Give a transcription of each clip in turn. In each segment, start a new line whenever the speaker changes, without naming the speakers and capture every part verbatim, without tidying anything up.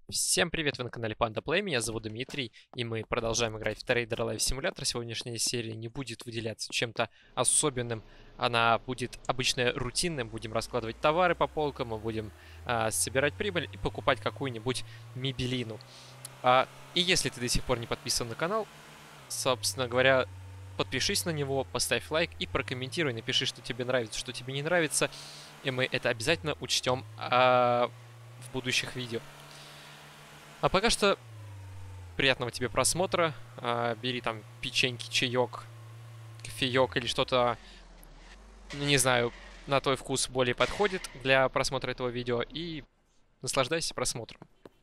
Всем привет, вы на канале Panda Play, меня зовут Дмитрий, и мы продолжаем играть в Trader Life Simulator. Сегодняшняя серия не будет выделяться чем-то особенным, она будет обычно рутинным, будем раскладывать товары по полкам, мы будем а, собирать прибыль и покупать какую-нибудь мебелину. А, и если ты до сих пор не подписан на канал, собственно говоря, подпишись на него, поставь лайк и прокомментируй, напиши, что тебе нравится, что тебе не нравится, и мы это обязательно учтем а, в будущих видео. А пока что приятного тебе просмотра. А, бери там печеньки, чаек, кофеек или что-то, ну, не знаю, на твой вкус более подходит для просмотра этого видео. И наслаждайся просмотром.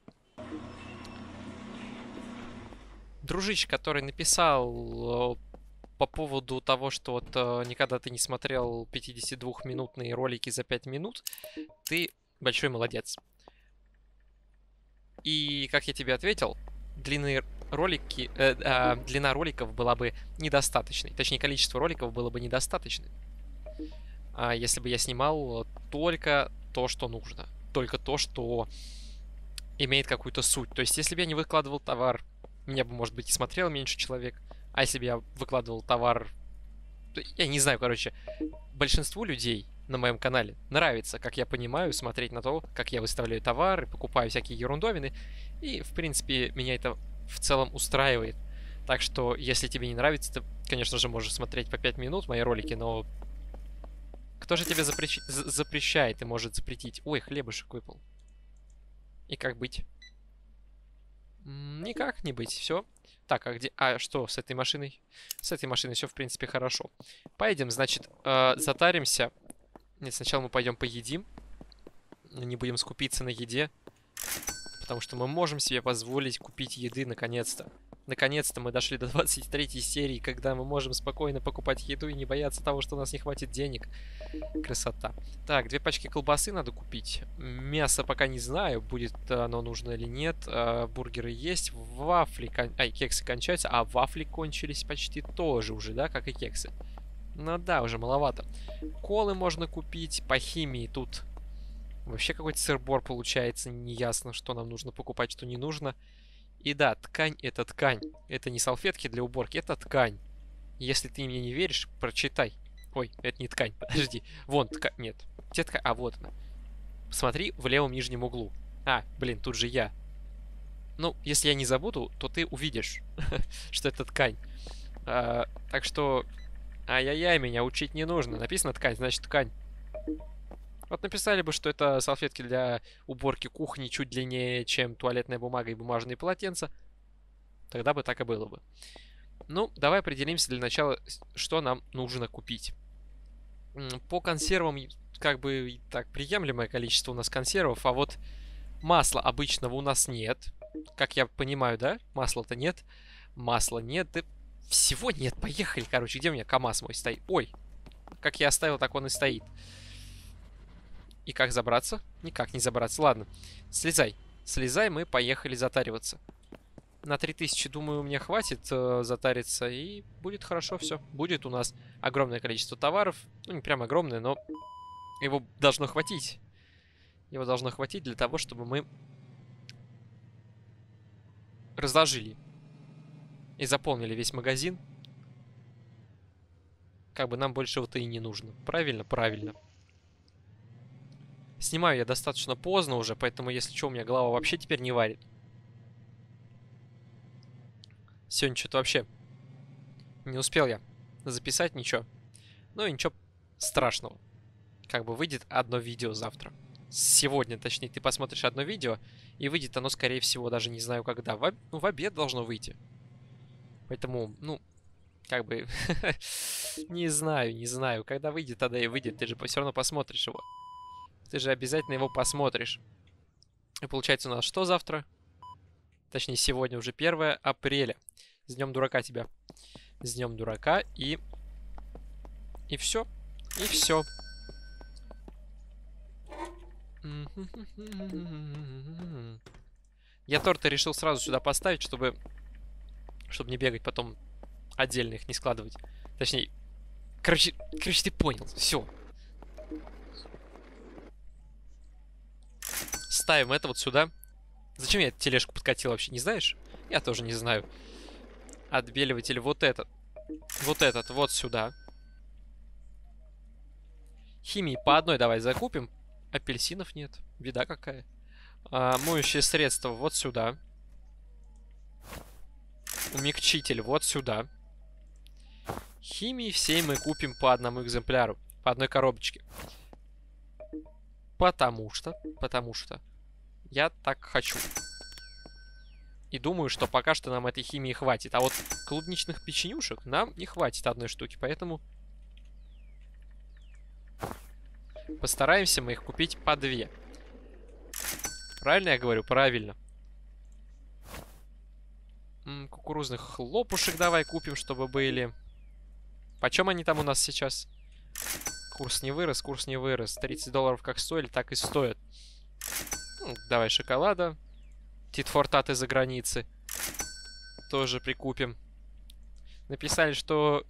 Дружище, который написал по поводу того, что вот никогда ты не смотрел пятидесятидвухминутные ролики за пять минут, ты большой молодец. И, как я тебе ответил, длины ролики, э, э, длина роликов была бы недостаточной. Точнее, количество роликов было бы недостаточным. А если бы я снимал только то, что нужно. Только то, что имеет какую-то суть. То есть, если бы я не выкладывал товар, меня бы, может быть, и смотрел меньше человек. А если бы я выкладывал товар... Я не знаю, короче. Большинству людей на моем канале нравится, как я понимаю, смотреть на то, как я выставляю товары, покупаю всякие ерундовины. И, в принципе, меня это в целом устраивает. Так что, если тебе не нравится, ты, конечно же, можешь смотреть по пять минут мои ролики, но... Кто же тебе запрещ... запрещает и может запретить? Ой, хлебушек выпал. И как быть? Никак не быть, все. Так, а где... А что с этой машиной? С этой машиной все, в принципе, хорошо. Поедем, значит, э, затаримся. Нет, сначала мы пойдем поедим. Не будем скупиться на еде. Потому что мы можем себе позволить купить еды наконец-то. Наконец-то мы дошли до двадцать третьей серии, когда мы можем спокойно покупать еду и не бояться того, что у нас не хватит денег. Красота. Так, две пачки колбасы надо купить. Мясо пока не знаю, будет оно нужно или нет. А, бургеры есть. Вафли... Кон... Ай, кексы кончаются. А вафли кончились почти тоже уже, да, как и кексы. Ну да, уже маловато. Колы можно купить. По химии тут вообще какой-то сыр-бор получается. Неясно, что нам нужно покупать, что не нужно. И да, ткань — это ткань. Это не салфетки для уборки, это ткань. Если ты мне не веришь, прочитай. Ой, это не ткань, подожди. Вон ткань. Нет. Где ткань? А, вот она. Смотри в левом нижнем углу. А, блин, тут же я. Ну, если я не забуду, то ты увидишь, что это ткань. А, так что... Ай-яй-яй, меня учить не нужно. Написано ткань, значит ткань. Вот написали бы, что это салфетки для уборки кухни чуть длиннее, чем туалетная бумага и бумажные полотенца. Тогда бы так и было бы. Ну, давай определимся для начала, что нам нужно купить. По консервам, как бы, так, приемлемое количество у нас консервов, а вот масла обычного у нас нет. Как я понимаю, да? Масла-то нет. Масла нет. Да всего нет. Поехали, короче. Где у меня КамАЗ мой стоит? Ой, как я оставил, так он и стоит. И как забраться? Никак не забраться. Ладно, слезай. Слезай, мы поехали затариваться. На три тысячи, думаю, мне хватит э, затариться, и будет хорошо все. Будет у нас огромное количество товаров. Ну, не прям огромное, но его должно хватить. Его должно хватить для того, чтобы мы разложили и заполнили весь магазин. Как бы нам большего-то и не нужно. Правильно? Правильно. Снимаю я достаточно поздно уже, поэтому, если что, у меня голова вообще теперь не варит. Сегодня что-то вообще не успел я записать ничего. Ну и ничего страшного. Как бы выйдет одно видео завтра. Сегодня, точнее, ты посмотришь одно видео, и выйдет оно, скорее всего, даже не знаю когда. В, об... ну, в обед должно выйти. Поэтому, ну, как бы, не знаю, не знаю. Когда выйдет, тогда и выйдет. Ты же все равно посмотришь его. Ты же обязательно его посмотришь. И получается у нас что завтра? Точнее, сегодня уже первое апреля. С днем дурака тебя. С днем дурака и... И все. И все. Я торты решил сразу сюда поставить, чтобы... Чтобы не бегать потом отдельно их не складывать. Точнее... Короче, короче, ты понял. Все. Ставим это вот сюда. Зачем я эту тележку подкатил вообще, не знаешь? Я тоже не знаю. Отбеливатель вот этот. Вот этот вот сюда. Химии по одной давай закупим. Апельсинов нет. Беда какая. А, моющее средство вот сюда. Умягчитель вот сюда. Химии всей мы купим по одному экземпляру. По одной коробочке. Потому что... Потому что... Я так хочу. И думаю, что пока что нам этой химии хватит. А вот клубничных печенюшек нам не хватит одной штуки. Поэтому... Постараемся мы их купить по две. Правильно я говорю? Правильно. М, кукурузных хлопушек давай купим, чтобы были. Почем они там у нас сейчас? Курс не вырос, курс не вырос. тридцать долларов как стоили, так и стоят. Ну, давай шоколада. Титфортат из-за границы. Тоже прикупим. Написали, что...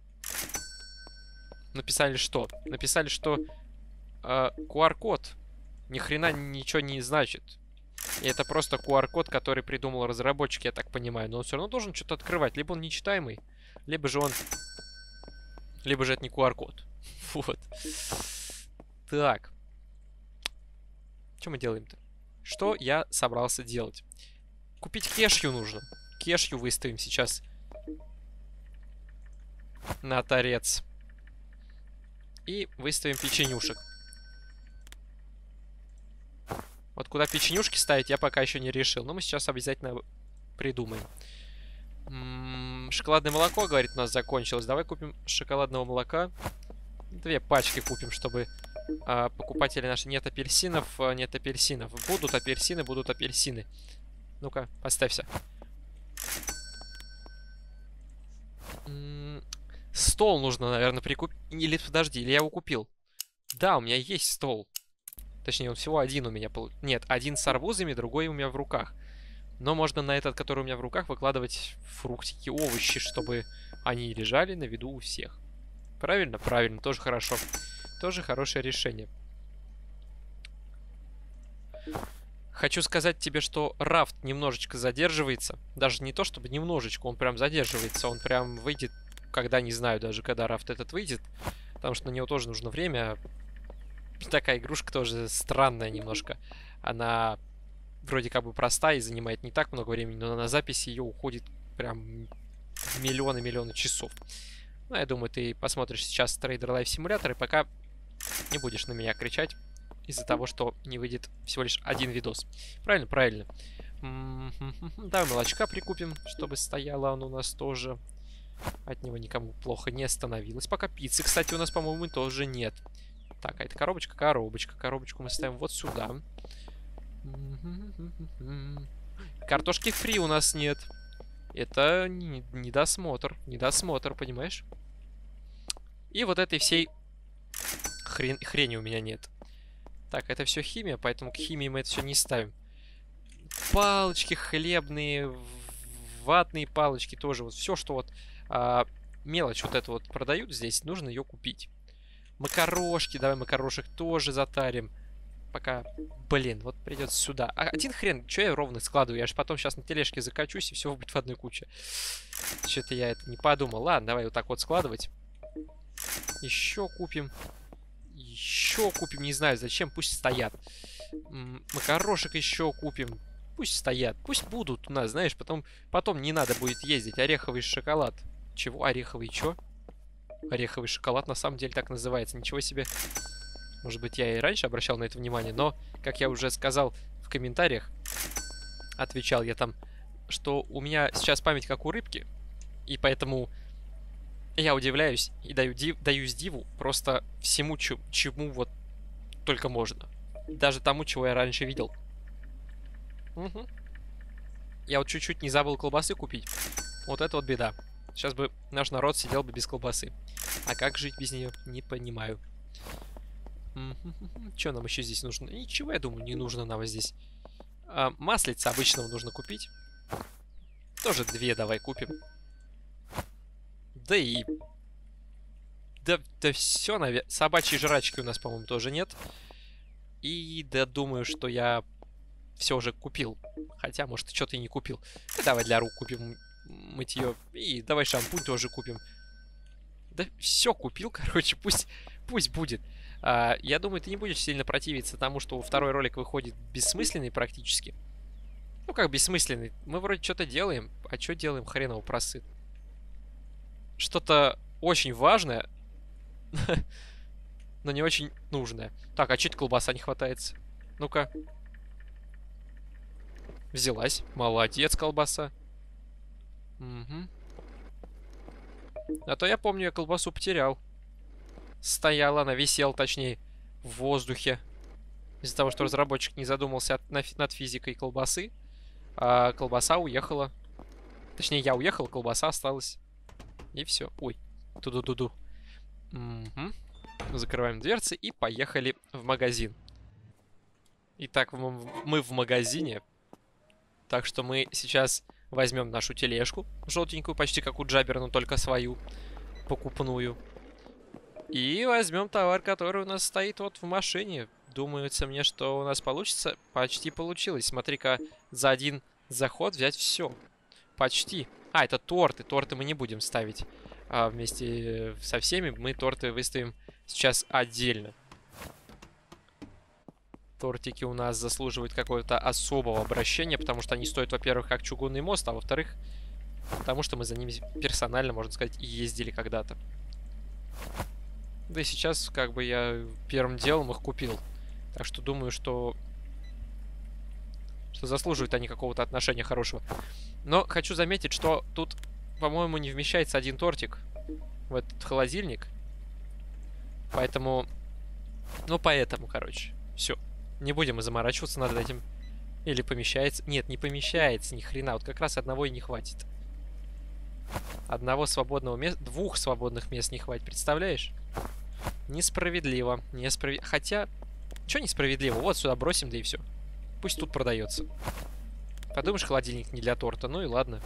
Написали что? Написали, что э, ку ар-код ни хрена ничего не значит. И это просто ку ар-код, который придумал разработчик, я так понимаю. Но он все равно должен что-то открывать. Либо он нечитаемый, либо же он... Либо же это не ку ар-код. Вот. Так. Что мы делаем-то? Что я собрался делать? Купить кешью нужно. Кешью выставим сейчас на торец. И выставим печенюшек. Вот куда печенюшки ставить, я пока еще не решил. Но мы сейчас обязательно придумаем. М-м, шоколадное молоко, говорит, у нас закончилось. Давай купим шоколадного молока. Две пачки купим, чтобы а, покупатели наши... Нет апельсинов, а, нет апельсинов. Будут апельсины, будут апельсины. Ну-ка, поставься. М-м, стол нужно, наверное, прикупить. Или, подожди, или я его купил? Да, у меня есть стол. Точнее, он всего один у меня был. Нет, один с арбузами, другой у меня в руках. Но можно на этот, который у меня в руках, выкладывать фруктики, овощи, чтобы они лежали на виду у всех. Правильно? Правильно, тоже хорошо. Тоже хорошее решение. Хочу сказать тебе, что рафт немножечко задерживается. Даже не то, чтобы немножечко, он прям задерживается. Он прям выйдет, когда, не знаю даже, когда рафт этот выйдет. Потому что на него тоже нужно время. Такая игрушка тоже странная немножко. Она вроде как бы простая и занимает не так много времени, но на записи ее уходит прям миллионы-миллионы часов. Ну, я думаю, ты посмотришь сейчас Trader Life Simulator и пока не будешь на меня кричать из-за того, что не выйдет всего лишь один видос. Правильно? Правильно. Давай молочка прикупим, чтобы стояло оно у нас тоже. От него никому плохо не становилось. Пока пиццы, кстати, у нас, по-моему, тоже нет. Так, а это коробочка, коробочка. Коробочку мы ставим вот сюда. Картошки фри у нас нет. Это недосмотр. Недосмотр, понимаешь? И вот этой всей хрен... хрени у меня нет. Так, это все химия, поэтому к химии мы это все не ставим. Палочки хлебные, ватные палочки тоже. Вот все, что вот а, мелочь вот эту вот продают здесь, нужно ее купить. Макарошки, давай макарошек тоже затарим. Пока, блин, вот придется сюда. А один хрен, что я ровно складываю? Я же потом сейчас на тележке закачусь, и все будет в одной куче. Что-то я это не подумал. Ладно, давай вот так вот складывать. Еще купим. Еще купим, не знаю зачем, пусть стоят. М-м, макарошек еще купим. Пусть стоят, пусть будут у нас, знаешь, потом, потом не надо будет ездить. Ореховый шоколад. Чего? Ореховый чё? Ореховый шоколад на самом деле так называется. Ничего себе. Может быть, я и раньше обращал на это внимание, но, как я уже сказал в комментариях, отвечал я там, что у меня сейчас память как у рыбки, и поэтому я удивляюсь и даю див, даюсь диву просто всему, чему, чему вот только можно. Даже тому, чего я раньше видел. Угу. Я вот чуть-чуть не забыл колбасы купить. Вот это вот беда. Сейчас бы наш народ сидел бы без колбасы. А как жить без нее? Не понимаю. Что нам еще здесь нужно? Ничего, я думаю, не нужно нам здесь. А, маслица обычного нужно купить. Тоже две давай купим. Да и... Да, да все, наверное. Собачьей жрачки у нас, по-моему, тоже нет. И да, думаю, что я все уже купил. Хотя, может, что-то и не купил. Ну, давай для рук купим мытье. И давай шампунь тоже купим. Да все купил, короче, пусть, пусть будет. А, я думаю, ты не будешь сильно противиться тому, что второй ролик выходит бессмысленный практически. Ну, как бессмысленный. Мы вроде что-то делаем. А что делаем? Хрен его просыт. Что-то очень важное, но не очень нужное. Так, а чуть колбаса не хватается? Ну-ка. Взялась. Молодец, колбаса. Угу. А то я помню, я колбасу потерял. Стояла она, висела, точнее, в воздухе. Из-за того, что разработчик не задумался от, на, над физикой колбасы. А колбаса уехала. Точнее, я уехал, колбаса осталась. И все. Ой. Ту-ду-ду-ду. Угу. Закрываем дверцы и поехали в магазин. Итак, мы в магазине. Так что мы сейчас возьмем нашу тележку. Желтенькую, почти как у Джаббера, но только свою. Покупную. И возьмем товар, который у нас стоит вот в машине. Думается мне, что у нас получится. Почти получилось. Смотри-ка, за один заход взять все. Почти. А, это торты. Торты мы не будем ставить а, вместе со всеми. Мы торты выставим сейчас отдельно. Тортики у нас заслуживают какого-то особого обращения, потому что они стоят, во-первых, как чугунный мост, а во-вторых, потому что мы за ними персонально, можно сказать, и ездили когда-то. Да и сейчас, как бы, я первым делом их купил. Так что думаю, что... Что заслуживают они какого-то отношения хорошего. Но хочу заметить, что тут, по-моему, не вмещается один тортик в этот холодильник. Поэтому... Ну, поэтому, короче. Все. Не будем и заморачиваться над этим. Или помещается... Нет, не помещается ни хрена. Вот как раз одного и не хватит. Одного свободного места... Двух свободных мест не хватит. Представляешь? Несправедливо. Несправедливо. Хотя... Что несправедливо? Вот сюда бросим, да и все. Пусть тут продается. Подумаешь, холодильник не для торта. Ну и ладно.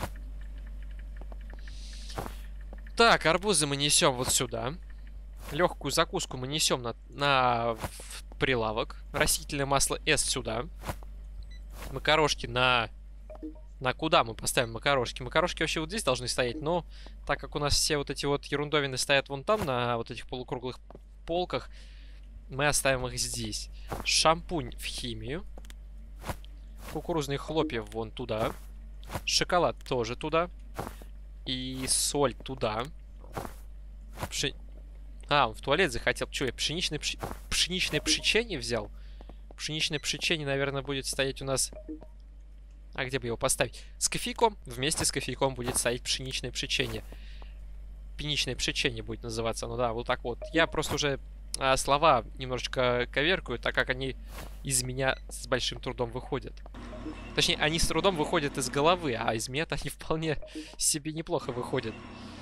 Так, арбузы мы несем вот сюда. Легкую закуску мы несем на, на прилавок. Растительное масло S сюда. Макарошки на... На куда мы поставим макарошки? Макарошки вообще вот здесь должны стоять, но так как у нас все вот эти вот ерундовины стоят вон там, на вот этих полукруглых полках, мы оставим их здесь. Шампунь в химию. Кукурузные хлопья вон туда. Шоколад тоже туда. И соль туда. Пши... А, он в туалет захотел. Че, я пшеничное, пш... пшеничное пшечение взял? Пшеничное пшечение, наверное, будет стоять у нас... А где бы его поставить? С кофейком. Вместе с кофейком будет стоять пшеничное пшечение. Пшеничное пшечение будет называться. Ну да, вот так вот. Я просто уже а, слова немножечко коверкаю, так как они из меня с большим трудом выходят. Точнее, они с трудом выходят из головы, а из меня-то они вполне себе неплохо выходят.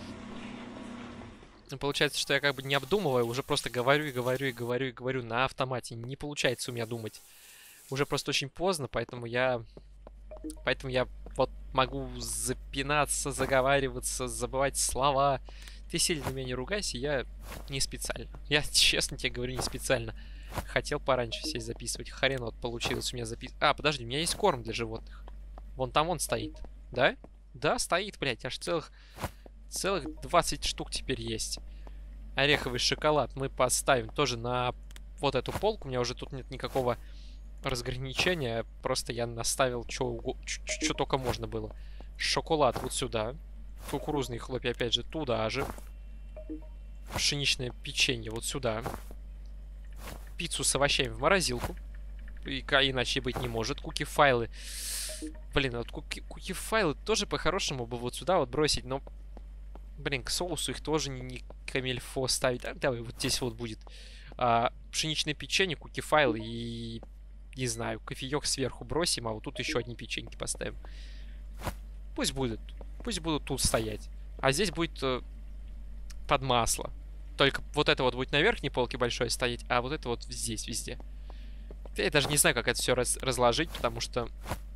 Получается, что я как бы не обдумываю, уже просто говорю и говорю и говорю и говорю на автомате. Не получается у меня думать. Уже просто очень поздно, поэтому я... Поэтому я вот могу запинаться, заговариваться, забывать слова. Ты сильно меня не ругайся, я не специально. Я честно тебе говорю, не специально. Хотел пораньше сесть записывать. Хрен вот получилось у меня записывать. А, подожди, у меня есть корм для животных. Вон там он стоит. Да? Да, стоит, блядь. Аж целых... Целых двадцать штук теперь есть. Ореховый шоколад мы поставим тоже на вот эту полку. У меня уже тут нет никакого разграничения. Просто я наставил, что только можно было. Шоколад вот сюда. Кукурузные хлопья, опять же, туда же. Пшеничное печенье вот сюда. Пиццу с овощами в морозилку. И иначе быть не может. Куки-файлы. Блин, а вот куки-файлы тоже по-хорошему бы вот сюда вот бросить. Но, блин, к соусу их тоже не, не камильфо ставить. А, давай, вот здесь вот будет а, пшеничное печенье, куки-файлы и... Не знаю, кофеек сверху бросим, а вот тут еще одни печеньки поставим. Пусть будут. Пусть будут тут стоять. А здесь будет э, под масло. Только вот это вот будет на верхней полке большой стоять, а вот это вот здесь везде. Я даже не знаю, как это все раз разложить, потому что...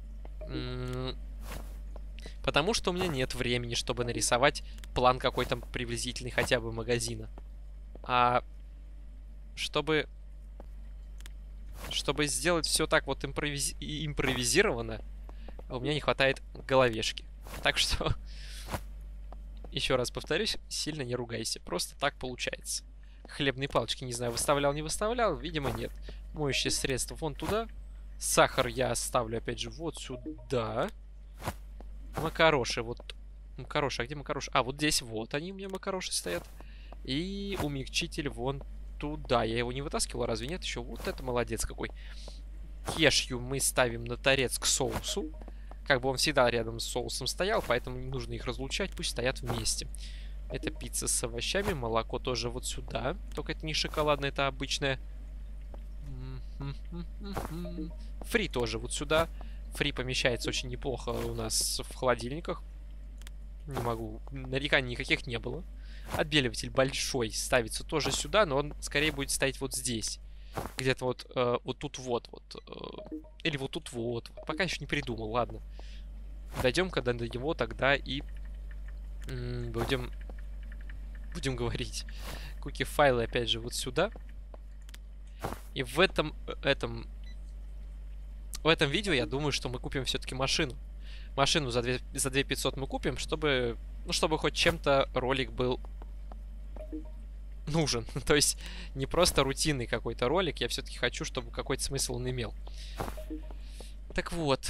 Потому что у меня нет времени, чтобы нарисовать план какой-то приблизительный хотя бы магазина. А чтобы... чтобы сделать все так вот импровизи... импровизированно, у меня не хватает головешки. Так что, еще раз повторюсь, сильно не ругайся. Просто так получается. Хлебные палочки, не знаю, выставлял, не выставлял. Видимо, нет. Моющее средство вон туда. Сахар я ставлю, опять же, вот сюда. Макароши, вот. Макароши, а где макароши? А, вот здесь вот они у меня макароши стоят. И умягчитель вон туда. Я его не вытаскивал, разве нет? Еще вот это молодец какой. Кешью мы ставим на торец к соусу. Как бы он всегда рядом с соусом стоял, поэтому не нужно их разлучать, пусть стоят вместе. Это пицца с овощами, молоко тоже вот сюда. Только это не шоколадное, это обычное. Фри тоже вот сюда. Фри помещается очень неплохо у нас в холодильниках. Не могу, нареканий никаких не было. Отбеливатель большой ставится тоже сюда, но он скорее будет стоять вот здесь. Где-то вот, э, вот тут вот, вот э, или вот тут вот. Пока еще не придумал, ладно. Дойдем, когда до него, тогда и м, будем, будем говорить. Куки-файлы, опять же, вот сюда. И в этом, этом, в этом видео я думаю, что мы купим все-таки машину. Машину за две тысячи пятьсот мы купим, чтобы, ну, чтобы хоть чем-то ролик был нужен. То есть не просто рутинный какой-то ролик, я все-таки хочу, чтобы какой-то смысл он имел. Так вот.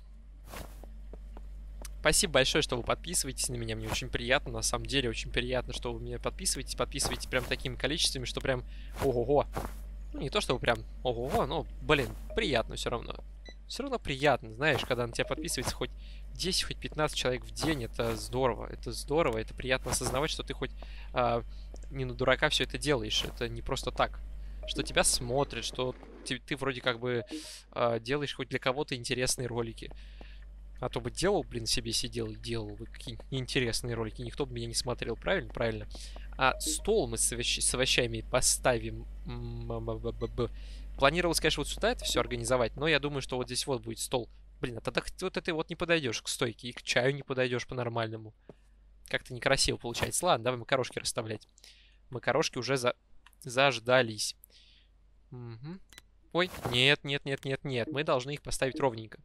Спасибо большое, что вы подписываетесь на меня, мне очень приятно, на самом деле очень приятно, что вы меня подписываетесь, подписываетесь прям такими количествами, что прям ого-го. Ну, не то, что вы прям ого-го, но, блин, приятно все равно. Все равно приятно, знаешь, когда на тебя подписывается хоть десять, хоть пятнадцать человек в день, это здорово, это здорово, это приятно осознавать, что ты хоть а, не на дурака все это делаешь, это не просто так, что тебя смотрят, что ты, ты вроде как бы а, делаешь хоть для кого-то интересные ролики. А то бы делал, блин, себе сидел и делал бы какие-нибудь неинтересные ролики, никто бы меня не смотрел, правильно? Правильно. А стол мы с, овощ... с овощами поставим. Планировалось, конечно, вот сюда это все организовать, но я думаю, что вот здесь вот будет стол. Блин, а тогда вот ты вот не подойдешь к стойке, и к чаю не подойдешь по-нормальному. Как-то некрасиво получается. Ладно, давай макарошки расставлять. Макарошки уже за... заждались. Угу. Ой, нет, нет, нет, нет, нет. Мы должны их поставить ровненько.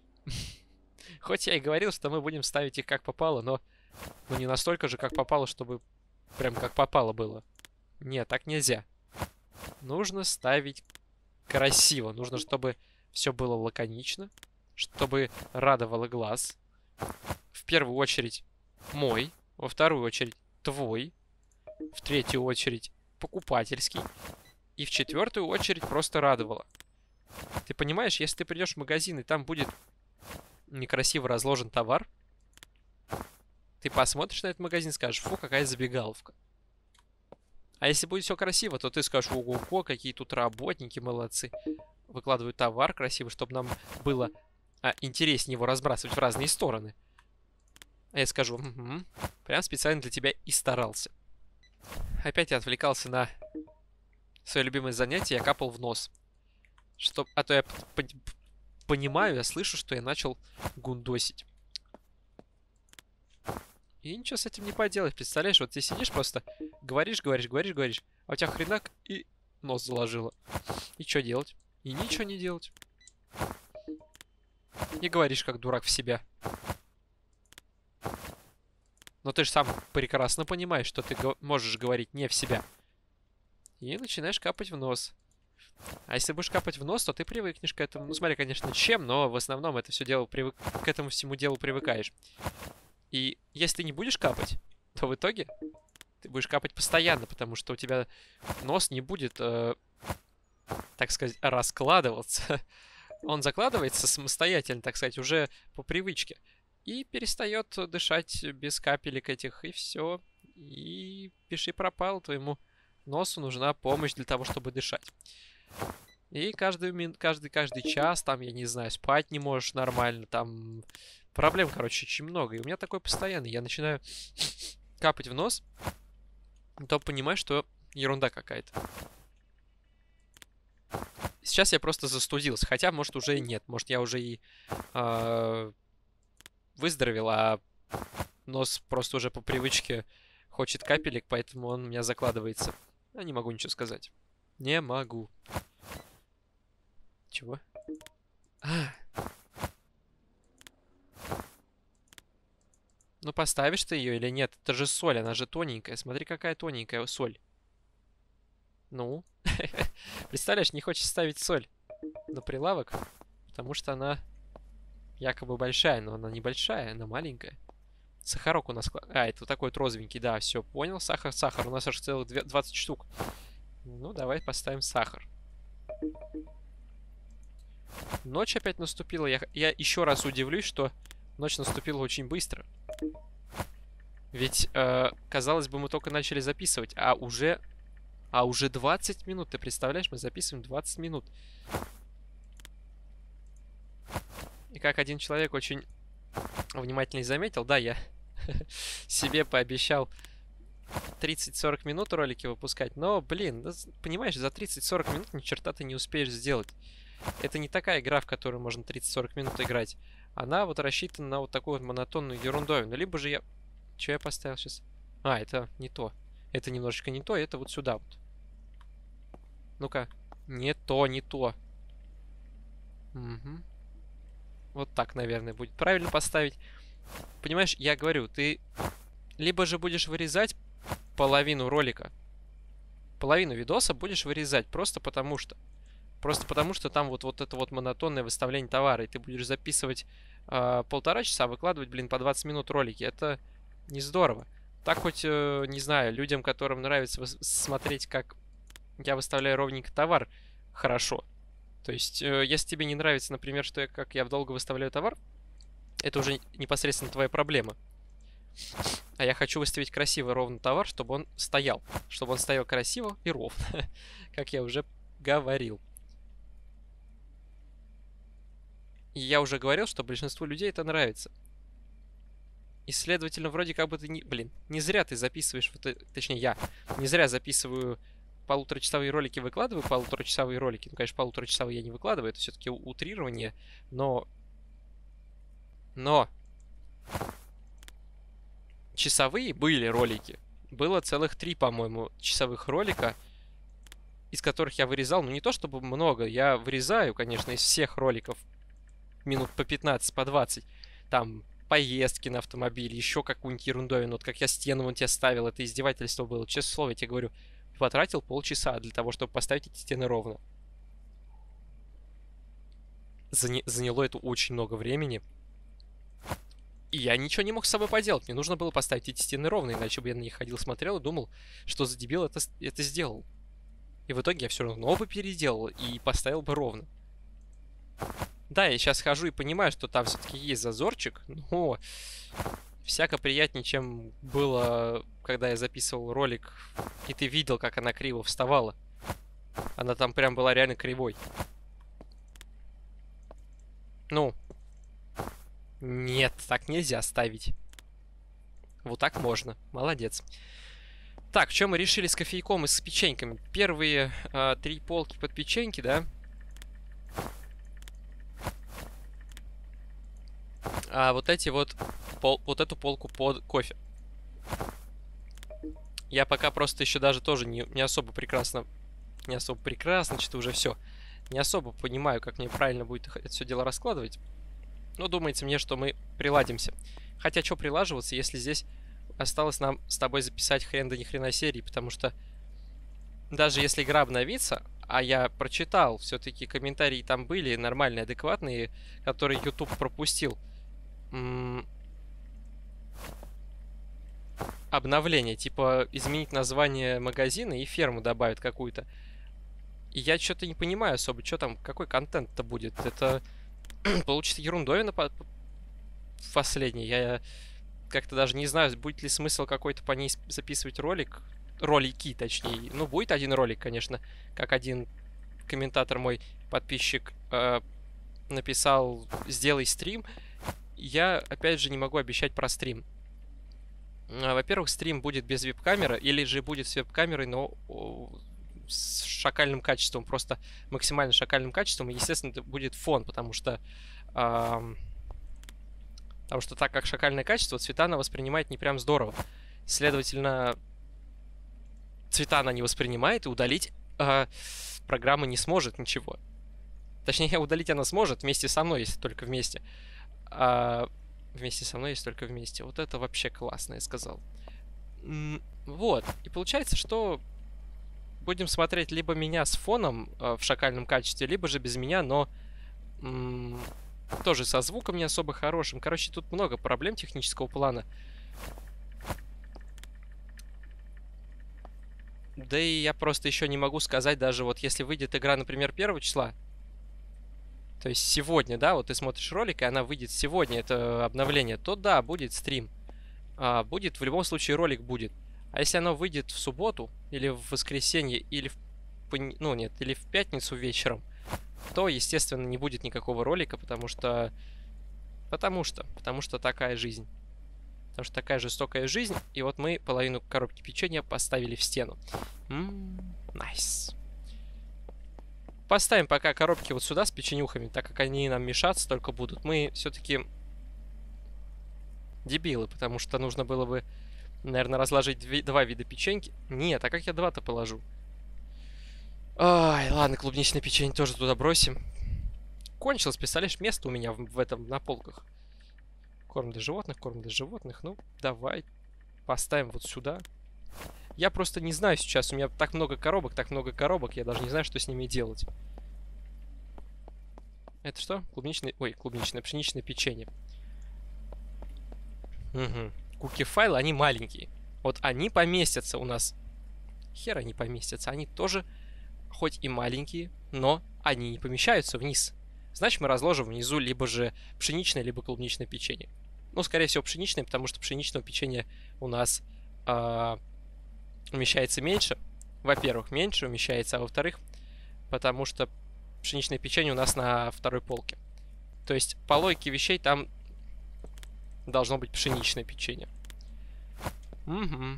Хоть я и говорил, что мы будем ставить их как попало, но ну, не настолько же, как попало, чтобы прям как попало было. Нет, так нельзя. Нужно ставить красиво. Нужно, чтобы все было лаконично, чтобы радовало глаз. В первую очередь мой, во вторую очередь твой, в третью очередь покупательский и в четвертую очередь просто радовало. Ты понимаешь, если ты придешь в магазин и там будет некрасиво разложен товар, ты посмотришь на этот магазин и скажешь: фу, какая забегаловка. А если будет все красиво, то ты скажешь: ого-го, какие тут работники молодцы. Выкладывают товар красиво, чтобы нам было а, интереснее его разбрасывать в разные стороны. А я скажу: угу, прям специально для тебя и старался. Опять я отвлекался на свое любимое занятие, я капал в нос. Чтоб... А то я понимаю, я слышу, что я начал гундосить. И ничего с этим не поделаешь. Представляешь, вот ты сидишь просто, говоришь, говоришь, говоришь, говоришь, а у тебя хренак и нос заложило. И что делать? И ничего не делать. И говоришь, как дурак в себя. Но ты же сам прекрасно понимаешь, что ты можешь говорить не в себя. И начинаешь капать в нос. А если будешь капать в нос, то ты привыкнешь к этому. Ну, смотри, конечно, чем, но в основном это все дело привык... к этому всему делу привыкаешь. И если ты не будешь капать, то в итоге ты будешь капать постоянно, потому что у тебя нос не будет, э, так сказать, раскладываться. Он закладывается самостоятельно, так сказать, уже по привычке. И перестает дышать без капелек этих, и все. И пиши пропало, твоему носу нужна помощь для того, чтобы дышать. И каждый, каждый, каждый час, там, я не знаю, спать не можешь нормально, там... Проблем, короче, очень много. И у меня такой постоянный. Я начинаю капать в нос, то понимаю, что ерунда какая-то. Сейчас я просто застудился. Хотя, может, уже и нет. Может, я уже и э, выздоровел, а нос просто уже по привычке хочет капелек, поэтому он у меня закладывается. Я не могу ничего сказать. Не могу. Чего? А. Ну, поставишь ты ее или нет? Это же соль, она же тоненькая. Смотри, какая тоненькая соль. Ну? Представляешь, не хочешь ставить соль на прилавок, потому что она якобы большая, но она небольшая, она маленькая. Сахарок у нас... А, это вот такой вот розовенький, да, все, понял. Сахар, сахар. У нас аж целых двадцать штук. Ну, давай поставим сахар. Ночь опять наступила. Я, я еще раз удивлюсь, что ночь наступила очень быстро. Ведь, э, казалось бы, мы только начали записывать, а уже... А уже двадцать минут, ты представляешь? Мы записываем двадцать минут. И как один человек очень внимательно заметил, да, я себе пообещал тридцать-сорок минут ролики выпускать, но, блин, понимаешь, за тридцать-сорок минут ни черта ты не успеешь сделать. Это не такая игра, в которую можно тридцать-сорок минут играть. Она вот рассчитана на вот такую вот монотонную ерундовину. Либо же я... Что я поставил сейчас? А, это не то. Это немножечко не то, это вот сюда вот. Ну-ка. Не то, не то. Угу. Вот так, наверное, будет правильно поставить. Понимаешь, я говорю, ты либо же будешь вырезать половину ролика, половину видоса будешь вырезать просто потому что. Просто потому что там вот, вот это вот монотонное выставление товара, и ты будешь записывать э, полтора часа, выкладывать, блин, по двадцать минут ролики. Это не здорово. Так хоть, э, не знаю, людям, которым нравится смотреть, как я выставляю ровненько товар, хорошо. То есть, э, если тебе не нравится, например, что я, как я долго выставляю товар, это уже непосредственно твоя проблема. А я хочу выставить красивый, ровный товар, чтобы он стоял. Чтобы он стоял красиво и ровно. Как я уже говорил. И я уже говорил, что большинству людей это нравится. И, следовательно, вроде как бы ты не... Блин, не зря ты записываешь... Вот, точнее, я не зря записываю полуторачасовые ролики, выкладываю полуторачасовые ролики. Ну, конечно, полуторачасовые я не выкладываю, это все-таки утрирование. Но... Но... Часовые были ролики. Было целых три, по-моему, часовых ролика, из которых я вырезал. Ну, не то чтобы много. Я вырезаю, конечно, из всех роликов минут по пятнадцать, по двадцать. Там поездки на автомобиле, еще какую-нибудь ерундовину. Вот как я стену вон тебе ставил, это издевательство было. Честное слово, я тебе говорю, потратил полчаса для того, чтобы поставить эти стены ровно. Заня- заняло это очень много времени. И я ничего не мог с собой поделать. Мне нужно было поставить эти стены ровно, иначе бы я на них ходил, смотрел и думал, что за дебил это, это сделал. И в итоге я все равно бы переделал и поставил бы ровно. Да, я сейчас хожу и понимаю, что там все-таки есть зазорчик, но всяко приятнее, чем было, когда я записывал ролик, и ты видел, как она криво вставала. Она там прям была реально кривой. Ну... Нет, так нельзя ставить. Вот так можно. Молодец. Так, что мы решили с кофейком и с печеньками? Первые э, три полки под печеньки, да? А вот эти вот... Пол, вот эту полку под кофе. Я пока просто еще даже тоже не, не особо прекрасно... Не особо прекрасно, что-то уже все. Не особо понимаю, как мне правильно будет это все дело раскладывать. Но думается мне, что мы приладимся. Хотя, что прилаживаться, если здесь осталось нам с тобой записать хрен да ни хрена серии, потому что даже если игра обновится, а я прочитал, все-таки комментарии там были нормальные, адекватные, которые YouTube пропустил. М- обновление, типа изменить название магазина и ферму добавить какую-то. И я что-то не понимаю особо, что там, какой контент-то будет. Это... Получится ерундовина по... последний. Я как-то даже не знаю, будет ли смысл какой-то по ней записывать ролик. Ролики, точнее. Ну, будет один ролик, конечно. Как один комментатор, мой подписчик, э, написал «Сделай стрим». Я, опять же, не могу обещать про стрим. Во-первых, стрим будет без веб-камеры, или же будет с веб-камерой, но с шакальным качеством, просто максимально шакальным качеством. И, естественно, это будет фон, потому что э, потому что так как шакальное качество, цвета она воспринимает не прям здорово. Следовательно, цвета она не воспринимает, и удалить э, программа не сможет ничего. Точнее, удалить она сможет вместе со мной, если только вместе. А вместе со мной, если только вместе. Вот это вообще классно, я сказал. Вот. И получается, что будем смотреть либо меня с фоном э, в шакальном качестве, либо же без меня, но м- тоже со звуком не особо хорошим. Короче, тут много проблем технического плана. Да и я просто еще не могу сказать, даже вот если выйдет игра, например, первого числа, то есть сегодня, да, вот ты смотришь ролик, и она выйдет сегодня, это обновление, то да, будет стрим. А, будет, в любом случае ролик будет. А если оно выйдет в субботу, или в воскресенье, или в, пон... ну, нет, или в пятницу вечером, то, естественно, не будет никакого ролика, потому что... Потому что, потому что такая жизнь. Потому что такая жестокая жизнь, и вот мы половину коробки печенья поставили в стену. Ммм, найс. Поставим пока коробки вот сюда с печенюхами, так как они нам мешаться только будут. Мы все-таки дебилы, потому что нужно было бы, наверное, разложить две, два вида печеньки. Нет, а как я два-то положу? Ай, ладно, клубничное печенье тоже туда бросим. Кончилось, представляешь, место у меня в, в этом, на полках. Корм для животных, корм для животных. Ну, давай поставим вот сюда. Я просто не знаю сейчас, у меня так много коробок, так много коробок, я даже не знаю, что с ними делать. Это что? Клубничное... Ой, клубничное, пшеничное печенье. Угу. Куки-файлы, они маленькие. Вот они поместятся у нас. Хер они поместятся. Они тоже, хоть и маленькие, но они не помещаются вниз. Значит, мы разложим внизу либо же пшеничное, либо клубничное печенье. Ну, скорее всего, пшеничное, потому что пшеничного печенья у нас э, умещается меньше. Во-первых, меньше умещается, а во-вторых, потому что пшеничное печенье у нас на второй полке. То есть, по логике вещей, там должно быть пшеничное печенье. Угу.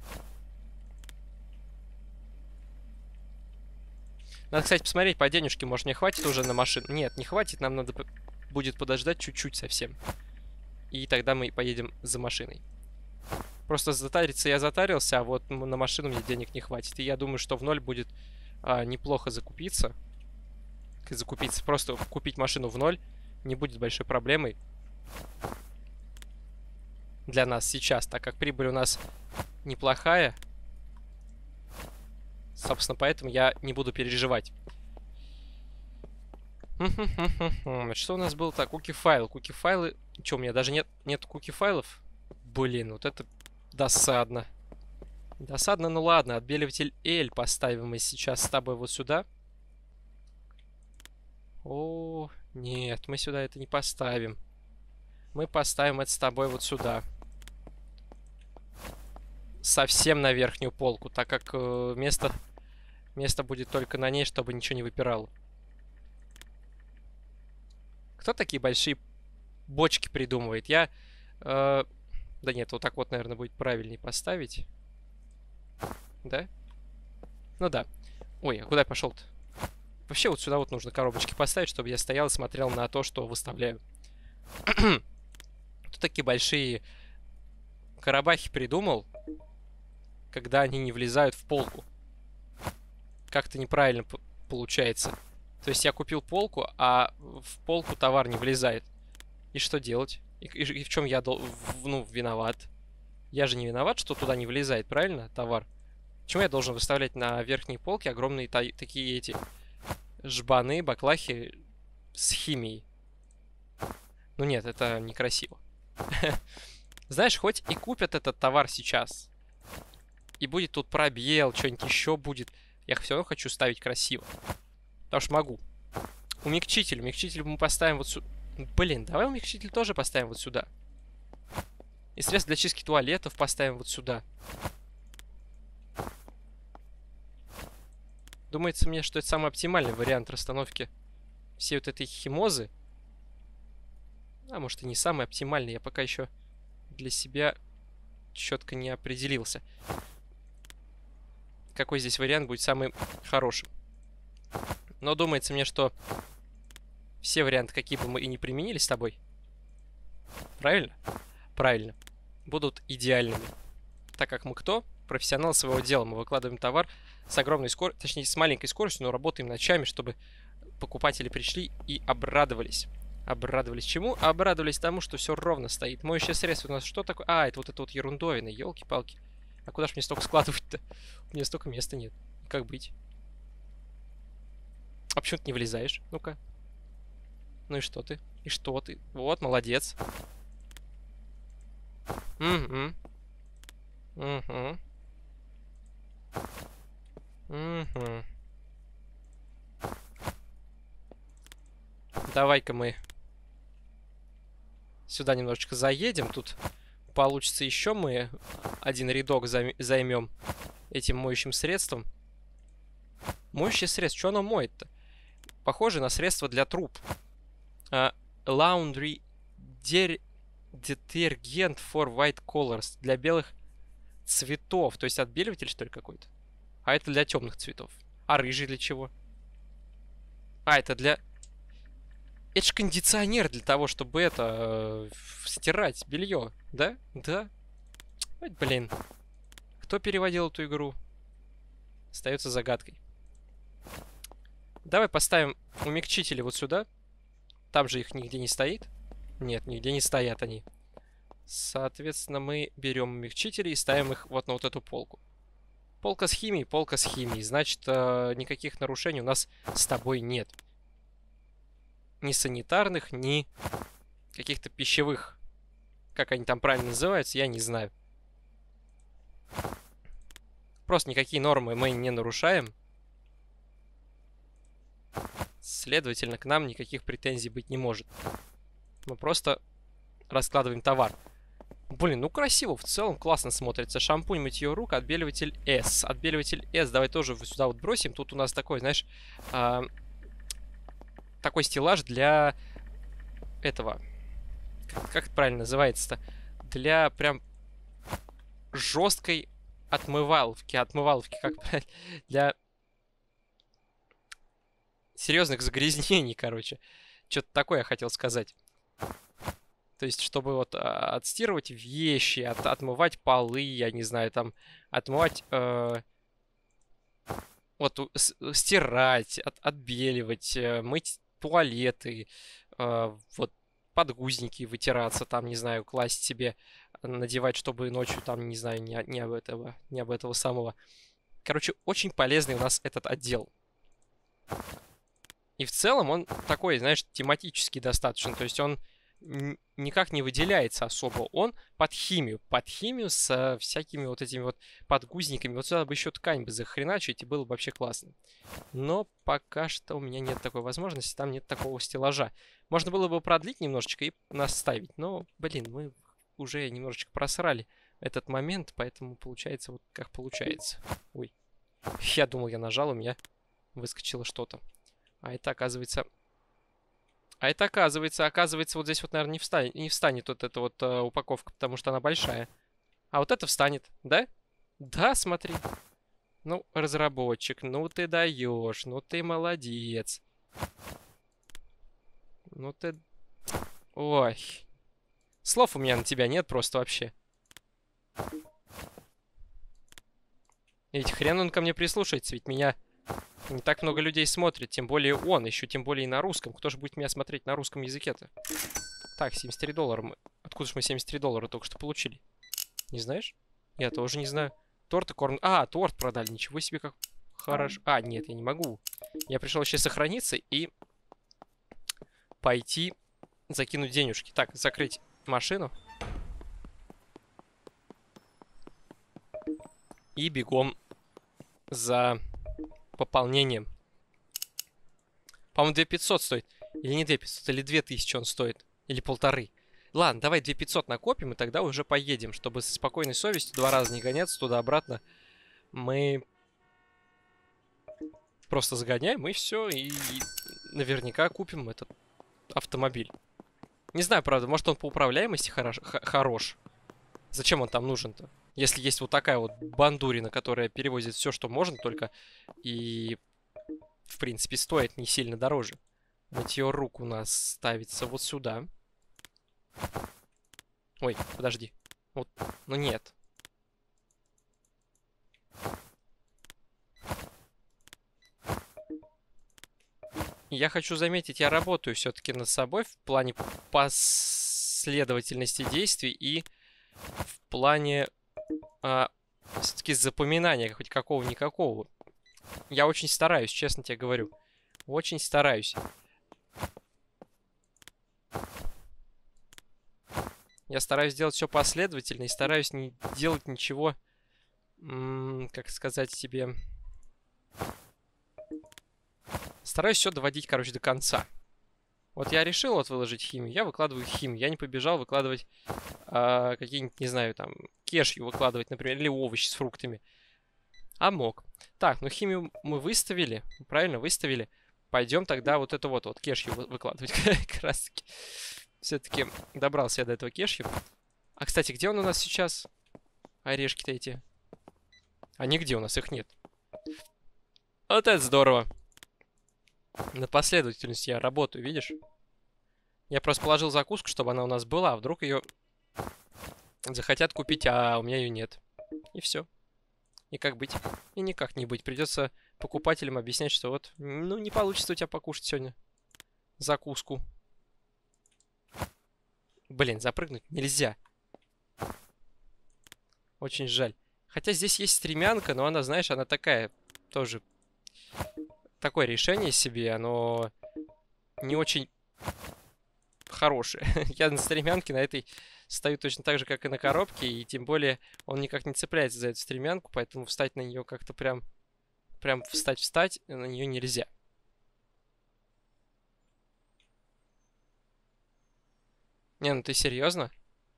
Надо, кстати, посмотреть по денежке, может, мне хватит уже на машину. Нет, не хватит, нам надо будет подождать чуть-чуть совсем. И тогда мы поедем за машиной. Просто затариться я затарился, а вот на машину мне денег не хватит. И я думаю, что в ноль будет а, неплохо закупиться. Закупиться, просто купить машину в ноль не будет большой проблемой для нас сейчас, так как прибыль у нас неплохая. Собственно, поэтому я не буду переживать. Что у нас было так? Куки-файл. Куки-файлы. Че, у меня даже нет, нет куки-файлов? Блин, вот это досадно. Досадно, ну ладно. Отбеливатель L поставим мы сейчас с тобой вот сюда. О, нет, мы сюда это не поставим. Мы поставим это с тобой вот сюда. Совсем на верхнюю полку, так как э, место, место будет только на ней, чтобы ничего не выпирало. Кто такие большие бочки придумывает? Я... Э, да нет, вот так вот, наверное, будет правильнее поставить. Да? Ну да. Ой, а куда я пошел-то? Вообще вот сюда вот нужно коробочки поставить, чтобы я стоял и смотрел на то, что выставляю. Кто такие большие коробахи придумал, когда они не влезают в полку? Как-то неправильно получается. То есть я купил полку, а в полку товар не влезает. И что делать? И, и, и в чем я в, ну, виноват? Я же не виноват, что туда не влезает, правильно, товар? Почему я должен выставлять на верхней полке огромные такие эти жбаны, баклахи с химией? Ну нет, это некрасиво. Знаешь, хоть и купят этот товар сейчас, и будет тут пробел, что-нибудь еще будет, я все равно хочу ставить красиво. Потому что могу. Умягчитель. Умягчитель мы поставим вот сюда. Блин, давай умягчитель тоже поставим вот сюда. И средства для чистки туалетов поставим вот сюда. Думается мне, что это самый оптимальный вариант расстановки всей вот этой химозы. А может и не самый оптимальный. Я пока еще для себя четко не определился. Какой здесь вариант будет самый хороший. Но думается мне, что все варианты, какие бы мы и не применили с тобой, правильно? Правильно. Будут идеальными. Так как мы кто? Профессионал своего дела. Мы выкладываем товар с огромной скоростью, точнее, с маленькой скоростью, но работаем ночами, чтобы покупатели пришли и обрадовались. Обрадовались чему? Обрадовались тому, что все ровно стоит. Моющее средство у нас что такое? А, это вот это вот ерундовина, елки-палки. А куда ж мне столько складывать-то? У меня столько места нет. Как быть? А почему ты не влезаешь? Ну-ка. Ну и что ты? И что ты? Вот, молодец. Угу. Угу. Угу. Давай-ка мы сюда немножечко заедем. Тут получится еще мы один рядок займем этим моющим средством. Моющее средство. Что оно моет-то? Похоже на средство для труб. Uh, laundry detergent for white colors. Для белых цветов. То есть отбеливатель, что ли, какой-то? А это для темных цветов. А рыжий для чего? А, это для... Это же кондиционер для того, чтобы это... Э, стирать белье. Да? Да? Ой, блин. Кто переводил эту игру? Остается загадкой. Давай поставим умягчители вот сюда. Там же их нигде не стоит. Нет, нигде не стоят они. Соответственно, мы берем умягчители и ставим их вот на вот эту полку. Полка с химией, полка с химией. Значит, э, никаких нарушений у нас с тобой нет. Ни санитарных, ни каких-то пищевых. Как они там правильно называются, я не знаю. Просто никакие нормы мы не нарушаем. Следовательно, к нам никаких претензий быть не может. Мы просто раскладываем товар. Блин, ну красиво, в целом классно смотрится. Шампунь, мытье рук, отбеливатель S. Отбеливатель S, давай тоже сюда вот бросим. Тут у нас такой, знаешь, э, такой стеллаж для этого. Как, как это правильно называется-то? Для прям жесткой отмываловки. Отмываловки, как правильно? Для серьезных загрязнений, короче. Что-то такое я хотел сказать. То есть, чтобы вот а, отстирывать вещи, от, отмывать полы, я не знаю, там, отмывать, э, вот, с, стирать, от, отбеливать, э, мыть туалеты, э, вот, подгузники вытираться, там, не знаю, класть себе, надевать, чтобы ночью, там, не знаю, не, не об этого, не об этого самого. Короче, очень полезный у нас этот отдел. И в целом он такой, знаешь, тематический достаточно. То есть он никак не выделяется особо. Он под химию. Под химию с всякими вот этими вот подгузниками. Вот сюда бы еще ткань бы захреначить, и было бы вообще классно. Но пока что у меня нет такой возможности. Там нет такого стеллажа. Можно было бы продлить немножечко и наставить. Но, блин, мы уже немножечко просрали этот момент. Поэтому получается вот как получается. Ой. Я думал, я нажал, у меня выскочило что-то. А это, оказывается... А это, оказывается, оказывается, вот здесь вот, наверное, не встанет, не встанет вот эта вот э, упаковка, потому что она большая. А вот это встанет, да? Да, смотри. Ну, разработчик, ну ты даешь, ну ты молодец. Ну ты... Ой. Слов у меня на тебя нет просто вообще. Ведь хрен он ко мне прислушается, ведь меня... Не так много людей смотрит, тем более он, еще тем более и на русском. Кто же будет меня смотреть на русском языке-то? Так, семьдесят три доллара. Мы... Откуда же мы семьдесят три доллара только что получили? Не знаешь? Я тоже не знаю. Торт и корм... А, торт продали. Ничего себе, как хорошо. А, нет, я не могу. Я пришел сейчас сохраниться и пойти закинуть денежки. Так, закрыть машину. И бегом за... пополнением. По-моему, две тысячи пятьсот стоит. Или не две тысячи пятьсот, или две тысячи он стоит. Или полторы. Ладно, давай две тысячи пятьсот накопим, и тогда уже поедем. Чтобы со спокойной совестью два раза не гоняться туда-обратно. Мы просто загоняем, и все. И наверняка купим этот автомобиль. Не знаю, правда, может он по управляемости хорош. хорош. Зачем он там нужен-то? Если есть вот такая вот бандурина, которая перевозит все, что можно, только и, в принципе, стоит не сильно дороже. Мытье рук у нас ставится вот сюда. Ой, подожди. Вот, ну нет. я хочу заметить, я работаю все-таки над собой в плане последовательности действий и в плане а, все-таки запоминания хоть какого-никакого. Я очень стараюсь, честно тебе говорю. Очень стараюсь. Я стараюсь делать все последовательно и стараюсь не делать ничего, как сказать себе... Стараюсь все доводить, короче, до конца. Вот я решил вот выложить химию, я выкладываю химию. Я не побежал выкладывать э, какие-нибудь, не знаю, там, кешью выкладывать, например, или овощи с фруктами. А мог. Так, ну химию мы выставили, правильно, выставили. Пойдем тогда вот это вот, вот кешью выкладывать как раз таки. Все-таки добрался я до этого кешью. А, кстати, где он у нас сейчас? Орешки-то эти. А нигде у нас их нет. Вот это здорово. На последовательности я работаю, видишь? Я просто положил закуску, чтобы она у нас была. А вдруг ее захотят купить, а у меня ее нет. И все. И как быть? И никак не быть. Придется покупателям объяснять, что вот, ну, не получится у тебя покушать сегодня закуску. Блин, запрыгнуть нельзя. Очень жаль. Хотя здесь есть стремянка, но она, знаешь, она такая тоже... Такое решение себе, оно не очень хорошее. Я на стремянке на этой стою точно так же, как и на коробке, и тем более он никак не цепляется за эту стремянку, поэтому встать на нее как-то прям, прям встать-встать на нее нельзя. Не, ну ты серьезно?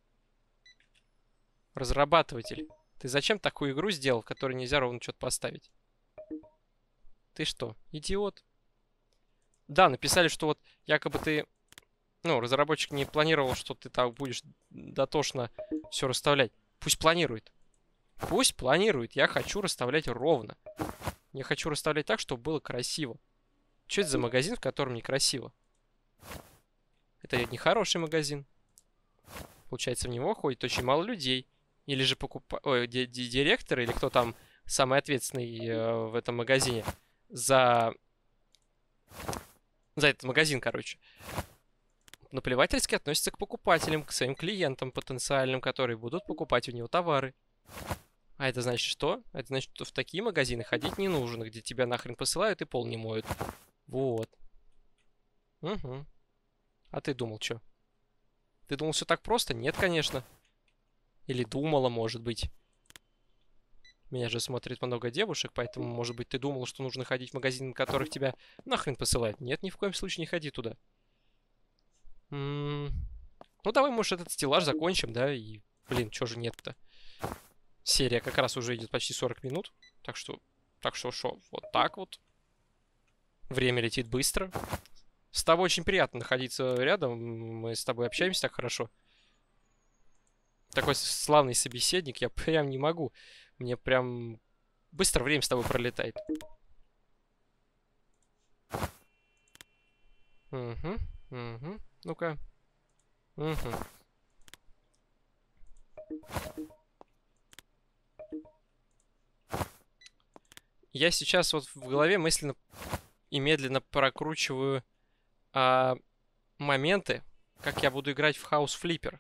Разрабатыватель. Ты зачем такую игру сделал, в которой нельзя ровно что-то поставить? Ты что, идиот? Да, написали, что вот якобы ты... Ну, разработчик не планировал, что ты так будешь дотошно все расставлять. Пусть планирует. Пусть планирует. Я хочу расставлять ровно. Я хочу расставлять так, чтобы было красиво. Что это за магазин, в котором некрасиво? Это не хороший магазин. Получается, в него ходит очень мало людей. Или же покуп... Ой, директор, или кто там самый ответственный э, в этом магазине за... за этот магазин, короче. Наплевательски относится к покупателям, к своим клиентам потенциальным, которые будут покупать у него товары. А это значит что? Это значит, что в такие магазины ходить не нужно, где тебя нахрен посылают и пол не моют. Вот. Угу. А ты думал, что? Ты думал, все так просто? Нет, конечно. Или думала, может быть. Меня же смотрит много девушек, поэтому, может быть, ты думал, что нужно ходить в магазины, в которых тебя нахрен посылают. Нет, ни в коем случае не ходи туда. М-м- ну, давай, может, этот стеллаж закончим, да? И, блин, чё же нет-то? Серия как раз уже идет почти сорок минут. Так что, так что, шо, вот так вот. Время летит быстро. С тобой очень приятно находиться рядом. Мы с тобой общаемся так хорошо. Такой славный собеседник. Я прям не могу. Мне прям быстро время с тобой пролетает. Угу, угу. Ну-ка. Угу. Я сейчас вот в голове мысленно и медленно прокручиваю а, моменты, как я буду играть в House Flipper.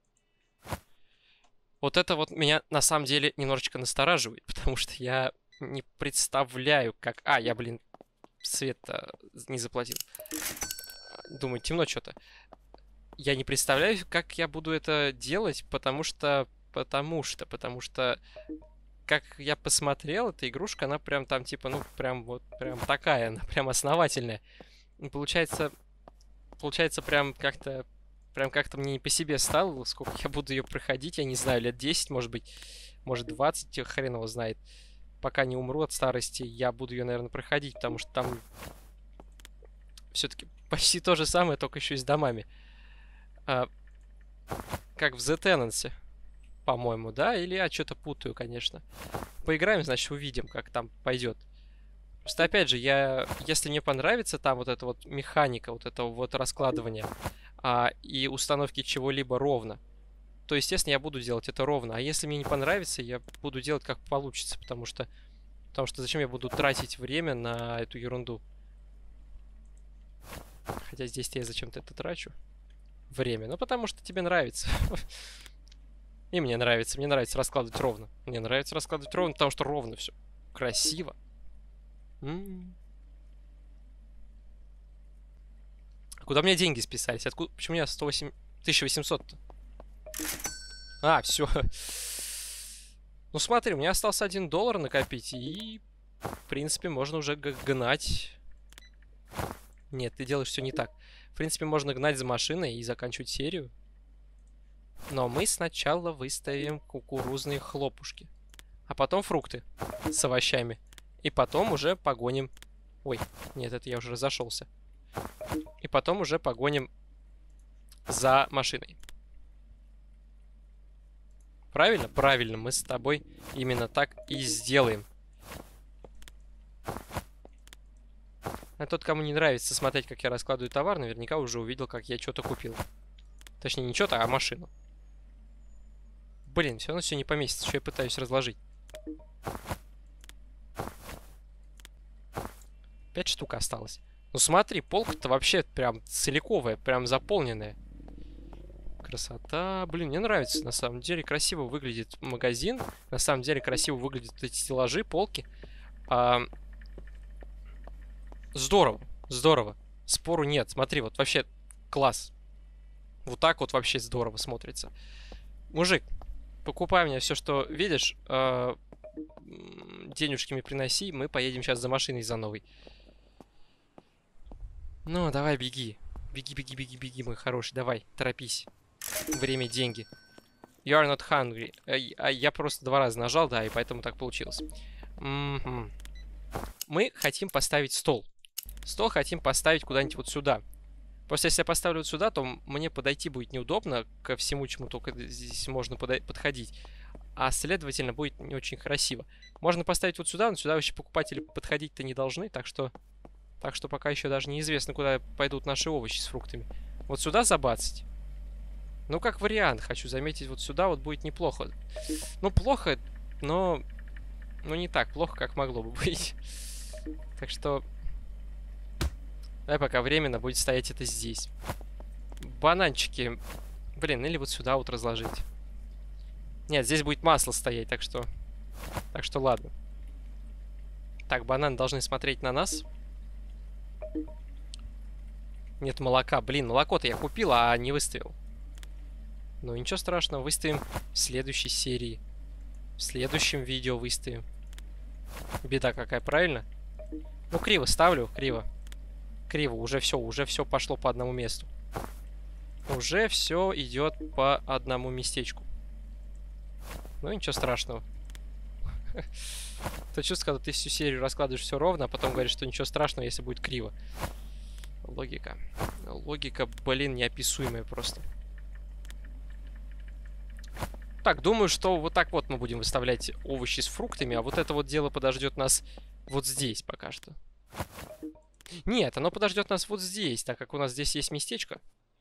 Вот это вот меня на самом деле немножечко настораживает, потому что я не представляю, как... А, я, блин, свет не заплатил. Думаю, темно что-то. Я не представляю, как я буду это делать, потому что... Потому что... Потому что... Как я посмотрел, эта игрушка, она прям там, типа, ну, прям вот, прям такая, она прям основательная. И получается... Получается, прям как-то... Прям как-то мне не по себе стало, сколько я буду ее проходить, я не знаю, лет десять, может быть, может двадцать, хрен его знает. Пока не умру от старости, я буду ее, наверное, проходить, потому что там все-таки почти то же самое, только еще и с домами. А, как в The Tenants, по-моему, да? Или я что-то путаю, конечно. Поиграем, значит, увидим, как там пойдет. Просто, опять же, я, если мне понравится там вот эта вот механика, вот этого вот раскладывания, А, и установки чего-либо ровно, то, естественно, я буду делать это ровно. А если мне не понравится, я буду делать как получится, потому что, потому что зачем я буду тратить время на эту ерунду? Хотя здесь я зачем-то это трачу. Время. Ну, потому что тебе нравится. И мне нравится. Мне нравится раскладывать ровно. Мне нравится раскладывать ровно, потому что ровно все. Красиво. М-м. Куда у меня деньги списались? Откуда? Почему у меня сто восемь... тысяча восемьсот-то? А, все. Ну смотри, у меня остался один доллар накопить. И, в принципе, можно уже гнать. Нет, ты делаешь все не так. В принципе, можно гнать за машиной и заканчивать серию. Но мы сначала выставим кукурузные хлопушки. А потом фрукты с овощами. И потом уже погоним... Ой, нет, это я уже разошелся. И потом уже погоним за машиной. Правильно? Правильно, мы с тобой именно так и сделаем. А тот, кому не нравится смотреть, как я раскладываю товар, наверняка уже увидел, как я что-то купил. Точнее, не что-то, а машину. Блин, все равно все не поместится, что я пытаюсь разложить. Пять штук осталось. Ну смотри, полка-то вообще прям целиковая, прям заполненная. Красота. Блин, мне нравится, на самом деле. Красиво выглядит магазин. На самом деле красиво выглядят эти стеллажи, полки. А... Здорово, здорово. Спору нет. Смотри, вот вообще класс. Вот так вот вообще здорово смотрится. Мужик, покупай мне все, что видишь. Э, денежки мне приноси. Мы поедем сейчас за машиной, за новой. Ну, давай, беги. Беги, беги, беги, беги, мой хороший. Давай, торопись. Время, деньги. You are not hungry. А я просто два раза нажал, да, и поэтому так получилось. Mm-hmm. Мы хотим поставить стол. Стол хотим поставить куда-нибудь вот сюда. Просто если я поставлю вот сюда, то мне подойти будет неудобно ко всему, чему только здесь можно подходить. А следовательно, будет не очень красиво. Можно поставить вот сюда, но сюда вообще покупатели подходить-то не должны, так что... Так что пока еще даже неизвестно, куда пойдут наши овощи с фруктами. Вот сюда забацать. Ну, как вариант, хочу заметить, вот сюда вот будет неплохо. Ну, плохо, но... Ну, не так плохо, как могло бы быть. Так что... Давай пока временно будет стоять это здесь. Бананчики. Блин, или вот сюда вот разложить. Нет, здесь будет масло стоять, так что... Так что ладно. Так, бананы должны смотреть на нас. Нет молока. Блин, молоко-то я купил, а не выставил. Ну, ничего страшного. Выставим в следующей серии. В следующем видео выставим. Беда какая, правильно? Ну, криво ставлю, криво. Криво, уже все, уже все пошло по одному месту. Уже все идет по одному местечку. Ну, ничего страшного. То чувство, когда ты всю серию раскладываешь все ровно, а потом говоришь, что ничего страшного, если будет криво. Логика. Логика, блин, неописуемая просто. Так, думаю, что вот так вот мы будем выставлять овощи с фруктами, а вот это вот дело подождет нас вот здесь пока что. Нет, оно подождет нас вот здесь, так как у нас здесь есть местечко.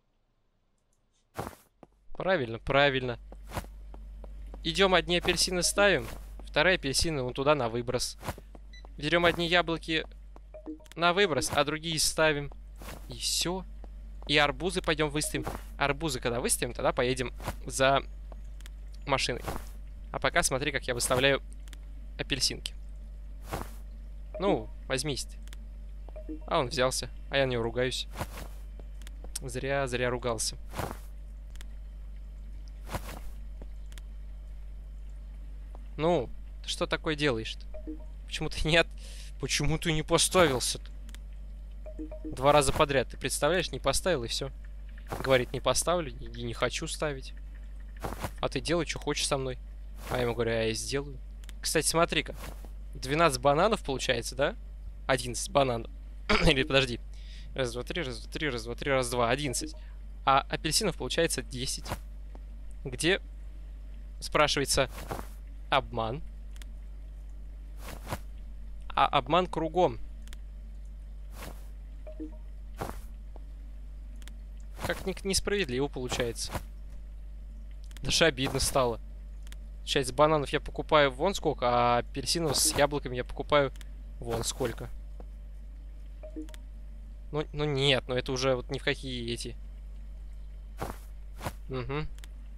Правильно, правильно. Идем одни апельсины ставим, вторые апельсины вон туда на выброс. Берем одни яблоки на выброс, а другие ставим. И все. И арбузы пойдем выставим. Арбузы когда выставим, тогда поедем за машиной. А пока смотри, как я выставляю апельсинки. Ну, возьмись ты. А он взялся, а я на него ругаюсь. Зря, зря ругался. Ну, ты что такое делаешь-то? Почему ты нет? Почему ты не поставился-то? Два раза подряд, ты представляешь, не поставил и все. Говорит, не поставлю и не хочу ставить. А ты делай, что хочешь со мной. А я ему говорю, а я сделаю. Кстати, смотри-ка. двенадцать бананов получается, да? одиннадцать бананов. Или подожди. Раз, два, три, раз, два, три, раз, два, три, раз, два, одиннадцать. А апельсинов получается десять. Где, спрашивается, обман? А обман кругом. Как несправедливо получается. Даже обидно стало. Получается, бананов я покупаю вон сколько, а апельсинов с яблоками я покупаю вон сколько. Ну, ну нет, ну это уже вот ни в какие эти. Угу.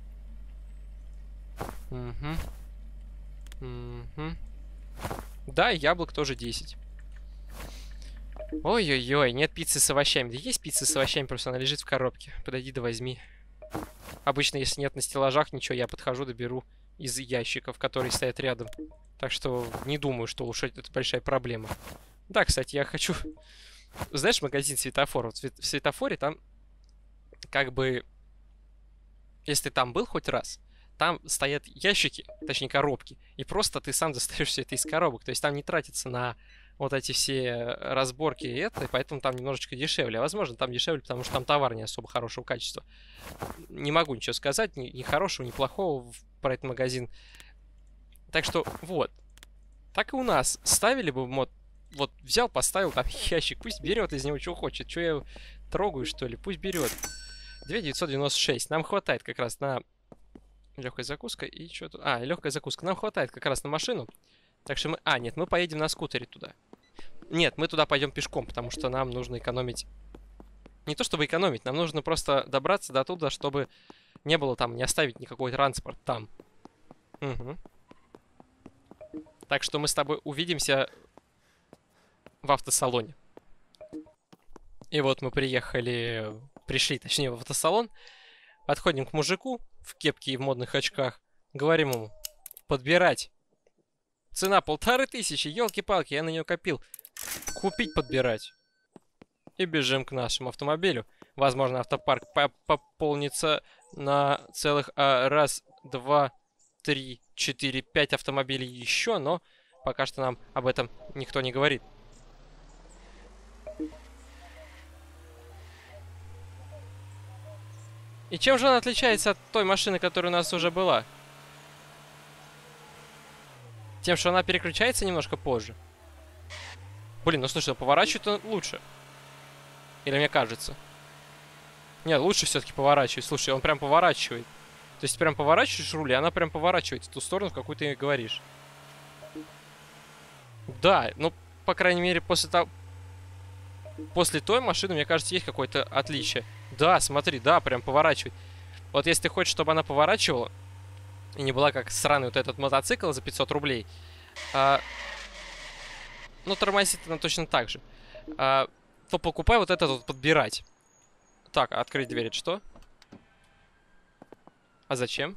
Угу. Угу. Да, и яблок тоже десять. Ой-ой-ой, нет пиццы с овощами. Да есть пицца с овощами, просто она лежит в коробке. Подойди да возьми. Обычно, если нет на стеллажах ничего, я подхожу, доберу из ящиков, которые стоят рядом. Так что не думаю, что уж это большая проблема. Да, кстати, я хочу... Знаешь, магазин Светофор? Вот в Светофоре там как бы... Если ты там был хоть раз, там стоят ящики, точнее коробки, и просто ты сам достаешь все это из коробок. То есть там не тратится на вот эти все разборки и это, и поэтому там немножечко дешевле. А возможно, там дешевле, потому что там товар не особо хорошего качества. Не могу ничего сказать, ни, ни хорошего, ни плохого про этот магазин. Так что, вот. Так и у нас. Ставили бы мод... Вот взял, поставил там ящик, пусть берет из него, что хочет. Что я его трогаю, что ли? Пусть берет. две тысячи девятьсот девяносто шесть. Нам хватает как раз на... Легкая закуска и что тут... А, легкая закуска. Нам хватает как раз на машину. Так что мы... А, нет, мы поедем на скутере туда. Нет, мы туда пойдем пешком, потому что нам нужно экономить... Не то чтобы экономить, нам нужно просто добраться до туда, чтобы не было там, не оставить никакой транспорт там. Угу. Так что мы с тобой увидимся в автосалоне. И вот мы приехали... Пришли, точнее, в автосалон. Подходим к мужику в кепке и в модных очках. Говорим ему, подбирать. Цена полторы тысячи, елки-палки, я на нее копил. Купить, подбирать. И бежим к нашему автомобилю. Возможно, автопарк по пополнится на целых а, раз, два, три, четыре, пять автомобилей еще, но пока что нам об этом никто не говорит. И чем же она отличается от той машины, которая у нас уже была? Тем, что она переключается немножко позже. Блин, ну слушай, поворачивает лучше. Или мне кажется? Нет, лучше все-таки поворачивать. Слушай, он прям поворачивает. То есть прям поворачиваешь руль, и она прям поворачивает в ту сторону, в какую ты говоришь. Да, ну, по крайней мере, после того... После той машины, мне кажется, есть какое-то отличие. Да, смотри, да, прям поворачивает. Вот если ты хочешь, чтобы она поворачивала, и не была как сраный вот этот мотоцикл за пятьсот рублей, а... ну, тормозит она точно так же, а... то покупай вот этот вот подбирать. Так, открыть дверь, это что? А зачем?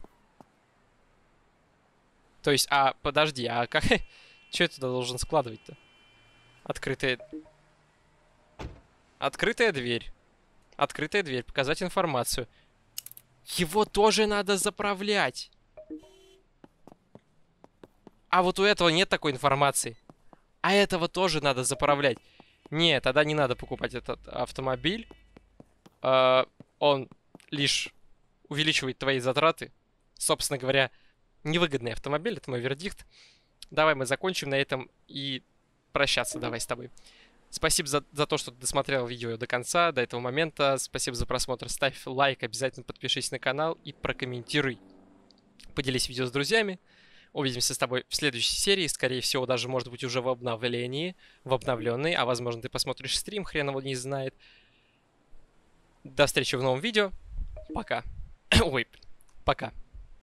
То есть, а, подожди, а как... Что я туда должен складывать-то? Открытая... Открытая дверь. Открытая дверь. Показать информацию. Его тоже надо заправлять. А вот у этого нет такой информации. А этого тоже надо заправлять. Нет, тогда не надо покупать этот автомобиль. Uh, он лишь увеличивает твои затраты. Собственно говоря, невыгодный автомобиль. Это мой вердикт. Давай мы закончим на этом и прощаться давай с тобой. Спасибо за, за то, что ты досмотрел видео до конца, до этого момента. Спасибо за просмотр. Ставь лайк, обязательно подпишись на канал и прокомментируй. Поделись видео с друзьями. Увидимся с тобой в следующей серии. Скорее всего, даже, может быть, уже в обновлении. В обновленной. А возможно, ты посмотришь стрим, хрен его не знает. До встречи в новом видео. Пока. Ой, пока.